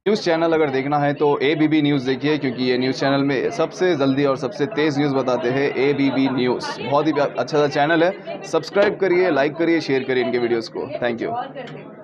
News channel अगर देखना है तो ABB न्यूज़ देखिए, क्योंकि ये न्यूज़ चैनल में सबसे जल्दी और सबसे तेज़ न्यूज़ बताते हैं। ABB न्यूज़ बहुत ही अच्छा सा चैनल है। सब्सक्राइब करिए, लाइक करिए, शेयर करिए इनके वीडियोज़ को। Thank you.